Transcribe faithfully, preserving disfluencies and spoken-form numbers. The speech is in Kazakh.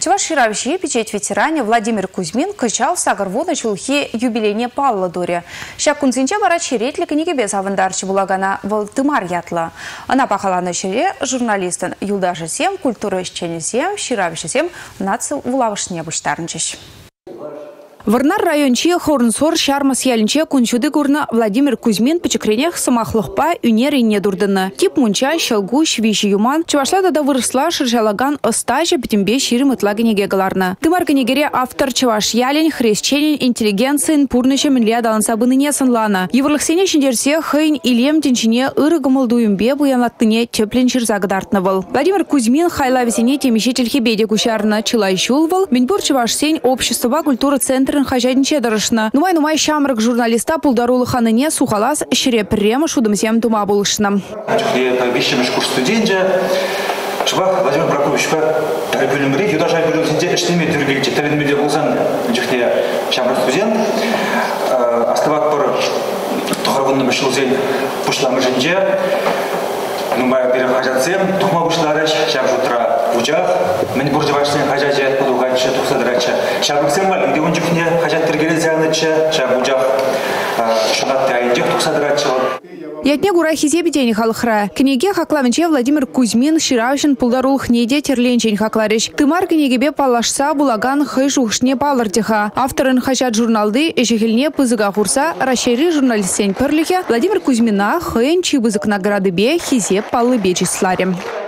Чуваш ширавщи печать ветеране Владимир Кузьмин качал сагарву на чулхи юбилейне Павла Дуре. Ща кунцинче вара черетли книги без авандарчи булагана Валтымар ятла. Она пахала на чере журналистан Юлдаша Сем, культура исчени Сем, ширавщи Сем, наци улавышне быштарнчищ. Варнар районче Хорнсор шармас ялинче кунчуды гурна Владимир Кузьмин почекренех самахлыхпа юнери не дурдына. Тип мунча, щелгу, швищи юман, чувашлада да выросла шыржалаган остача пятимбе ширим итлаганеге галарна. Тымарганегере автор чуваш ялин, хрещенин, интеллигенцин, пурныча минлия далансабыны не санлана. Еврлыхсене шиндерсе хейн илем тенчине ырыгамалдуюмбе буянлаттыне теплен ширзагдартнывал. Владимир Кузьмин хайла весене темещитель хибеде кушарна чилай шулвал, минбур чуваш сень общества культуры центр хозяйниче дырышна. Нумай нумай шамрак журналиста пулдарулы ханыне сухалас шире према шудымсем тума булышна. Вещемеш курс студенте, шбах Владимир Прокофьевич бөлімбірек, юда жай бөлімсінде іштеме түргелче тәрінмеде болсан, жүхте шамрак студент, астыват бір тұғырғынны мүшіл зен пұшламы жінже, нумай берем хажатсем, тұхма бұшлары шап жұтыра ұжақ, мен бұржывашын хажат жайт бұдуғанчы тұқсадырачы. Шабықсен бар, где он жүхне хажат тіргелі зянычы, шап ұжақ шынатты айынжық тұқсадырачы. Ятне гура хизе бедень халхра. Книге хакламенче Владимир Кузьмин ширавшин пулдарул хнеде терленчень хакларищ. Тымар книгебе палашса булаган хэшухшне палартиха. Авторын хачат журналды эшехельне пызыга хурса расшири журналистень перлихе Владимир Кузьмина хэн чибызык награды бе хизе палы бечисларем.